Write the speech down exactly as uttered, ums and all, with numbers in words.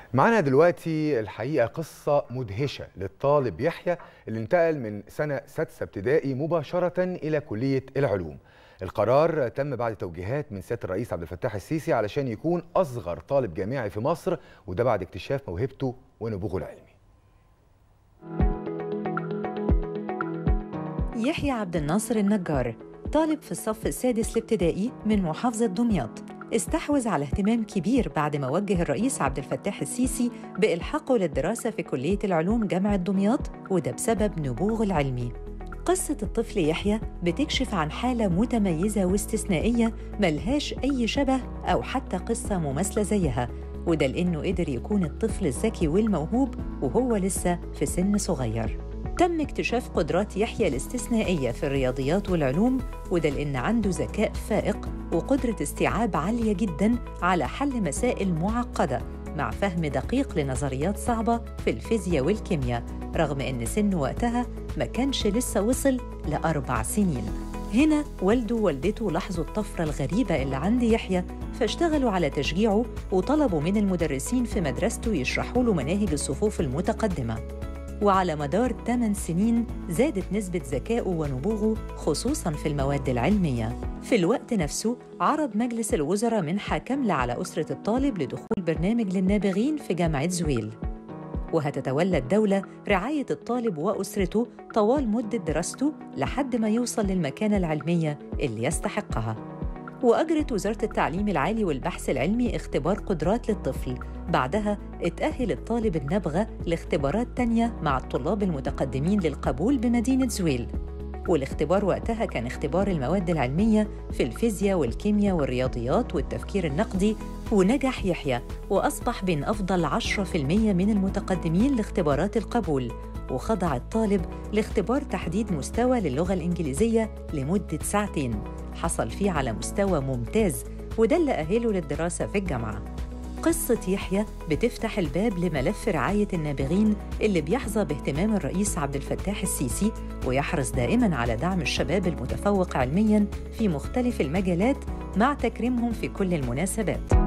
معانا دلوقتي الحقيقة قصة مدهشة للطالب يحيى اللي انتقل من سنة سادسة ابتدائي مباشرة إلى كلية العلوم. القرار تم بعد توجيهات من سيادة الرئيس عبد الفتاح السيسي علشان يكون أصغر طالب جامعي في مصر، وده بعد اكتشاف موهبته ونبوغه العلمي. يحيى عبد الناصر النجار طالب في الصف السادس الابتدائي من محافظة دمياط، استحوذ على اهتمام كبير بعد ما وجه الرئيس عبد الفتاح السيسي بإلحاقه للدراسة في كلية العلوم جامعة دمياط، وده بسبب نبوغه العلمي. قصة الطفل يحيى بتكشف عن حالة متميزة واستثنائية ملهاش أي شبه أو حتى قصة مماثلة زيها، وده لأنه قدر يكون الطفل الذكي والموهوب وهو لسه في سن صغير. تم اكتشاف قدرات يحيى الاستثنائية في الرياضيات والعلوم، وده لأن عنده ذكاء فائق وقدرة استيعاب عالية جداً على حل مسائل معقدة مع فهم دقيق لنظريات صعبة في الفيزياء والكيمياء، رغم أن سنه وقتها ما كانش لسه وصل لأربع سنين. هنا والده ووالدته لاحظوا الطفرة الغريبة اللي عند يحيى، فاشتغلوا على تشجيعه وطلبوا من المدرسين في مدرسته يشرحوا له مناهج الصفوف المتقدمة. وعلى مدار ثمان سنين زادت نسبة ذكائه ونبوغه خصوصاً في المواد العلمية. في الوقت نفسه عرض مجلس الوزراء منحة كاملة على أسرة الطالب لدخول برنامج للنابغين في جامعة زويل، وهتتولى الدولة رعاية الطالب وأسرته طوال مدة دراسته لحد ما يوصل للمكانة العلمية اللي يستحقها. وأجرت وزارة التعليم العالي والبحث العلمي اختبار قدرات للطفل، بعدها اتأهل الطالب النابغة لاختبارات تانية مع الطلاب المتقدمين للقبول بمدينة زويل. والاختبار وقتها كان اختبار المواد العلمية في الفيزياء والكيمياء والرياضيات والتفكير النقدي، ونجح يحيى وأصبح بين أفضل عشرة بالمئة من المتقدمين لاختبارات القبول. وخضع الطالب لاختبار تحديد مستوى للغة الإنجليزية لمدة ساعتين، حصل فيه على مستوى ممتاز، وده اللي أهله للدراسة في الجامعة. قصة يحيى بتفتح الباب لملف رعاية النابغين اللي بيحظى باهتمام الرئيس عبد الفتاح السيسي، ويحرص دائماً على دعم الشباب المتفوق علمياً في مختلف المجالات مع تكريمهم في كل المناسبات.